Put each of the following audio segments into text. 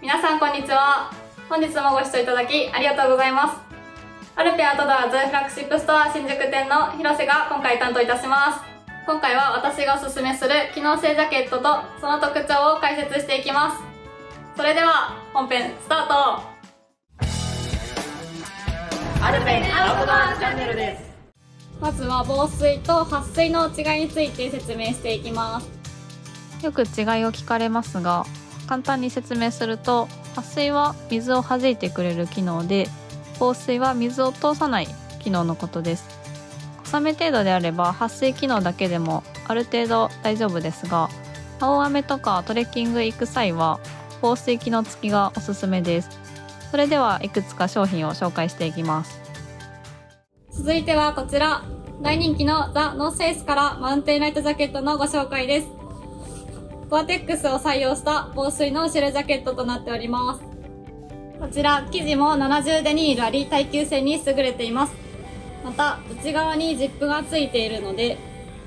皆さんこんにちは。本日もご視聴いただきありがとうございます。アルペンアウトドアーズフラッグシップストア新宿店の広瀬が今回担当いたします。今回は私がおすすめする機能性ジャケットとその特徴を解説していきます。それでは本編スタート。アルペンアウトドアーズチャンネルです。まずは防水と撥水の違いについて説明していきます。 よく違いを聞かれますが、簡単に説明すると、撥水は水を弾いてくれる機能で、防水は水を通さない機能のことです。小雨程度であれば撥水機能だけでもある程度大丈夫ですが、大雨とかトレッキング行く際は防水機能付きがおすすめです。それではいくつか商品を紹介していきます。 続いてはこちら、大人気のザ・ノースフェイスからマウンテンライトジャケットのご紹介です。ゴアテックスを採用した防水のシェルジャケットとなっております。こちら生地も70デニールあり耐久性に優れています。また内側にジップがついているので、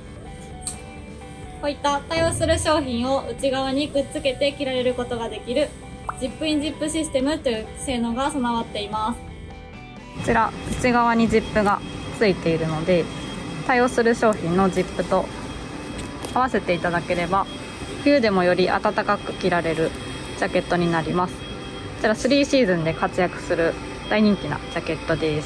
こういった対応する商品を内側にくっつけて着られることができるジップインジップシステムという性能が備わっています。 こちら内側にジップがついているので、対応する商品のジップと合わせていただければ冬でもより暖かく着られるジャケットになります。こちら3シーズンで活躍する大人気なジャケットです。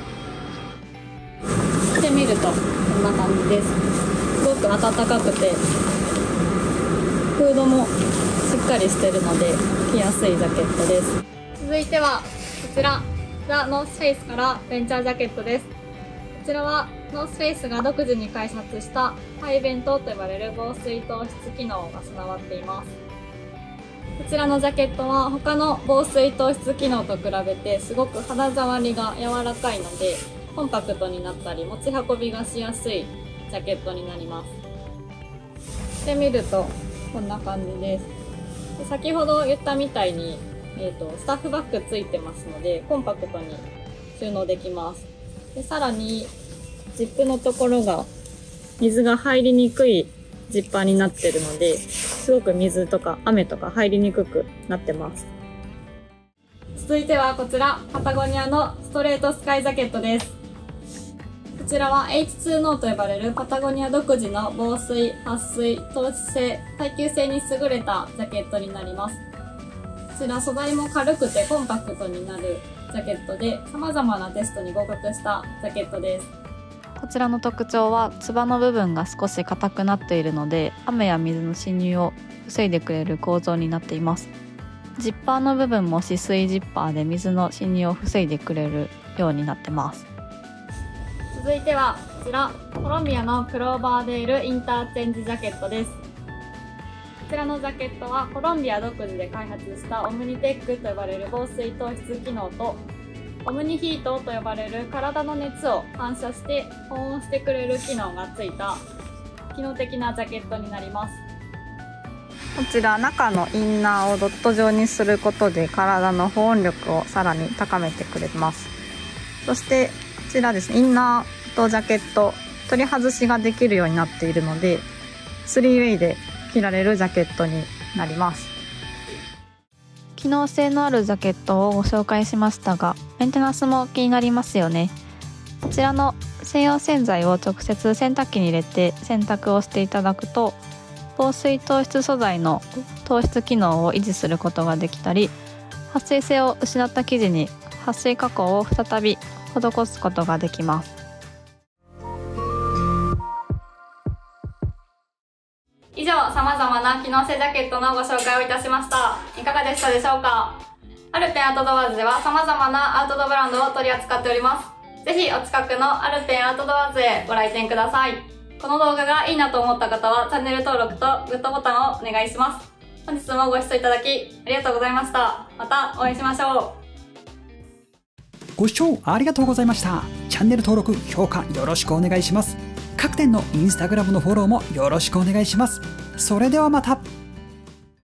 着てみるとこんな感じです。すごく暖かくてフードもしっかりしてるので着やすいジャケットです。続いてはこちらザ・ノースフェイスからベンチャージャケットです。こちらはノースフェイスが独自に開発したハイベントと呼ばれる防水透湿機能が備わっています。こちらのジャケットは他の防水透湿機能と比べてすごく肌触りが柔らかいのでコンパクトになったり持ち運びがしやすいジャケットになります。着てみるとこんな感じです。先ほど言ったみたいに、スタッフバッグついてますのでコンパクトに収納できます。でさらにジップのところが水が入りにくいジッパーになってるのですごく水とか雨とか入りにくくなってます。続いてはこちらパタゴニアのストレートスカイジャケットです。こちらは H2NO と呼ばれるパタゴニア独自の防水、撥水、透湿性、耐久性に優れたジャケットになります。こちら素材も軽くてコンパクトになるジャケットで様々なテストに合格したジャケットです。 こちらの特徴はつばの部分が少し硬くなっているので、雨や水の侵入を防いでくれる構造になっています。ジッパーの部分も止水ジッパーで水の侵入を防いでくれるようになってます。 続いてはこちらコロンビアのクローバーデールインターチェンジジャケットです。こちらのジャケットはコロンビア独自で開発したオムニテックと呼ばれる防水透湿機能とオムニヒートと呼ばれる体の熱を反射して保温してくれる機能がついた機能的なジャケットになります。 こちら中のインナーをドット状にすることで体の保温力をさらに高めてくれます。そしてこちらですね、インナーとジャケット取り外しができるようになっているので 3way で着られるジャケットになります。機能性のあるジャケットをご紹介しましたが、メンテナンスも気になりますよね。こちらの専用洗剤を直接洗濯機に入れて洗濯をしていただくと、防水透湿素材の透湿機能を維持することができたり、撥水性を失った生地に撥水加工を再び施すことができます。 以上、様々な機能性ジャケットのご紹介をいたしました。いかがでしたでしょうか？アルペンアウトドアーズでは様々なアウトドアブランドを取り扱っております。ぜひお近くのアルペンアウトドアーズへご来店ください。この動画がいいなと思った方はチャンネル登録とグッドボタンをお願いします。本日もご視聴いただきありがとうございました。またお会いしましょう。 ご視聴ありがとうございました。チャンネル登録、評価よろしくお願いします。各店のインスタグラムのフォローもよろしくお願いします。それではまた。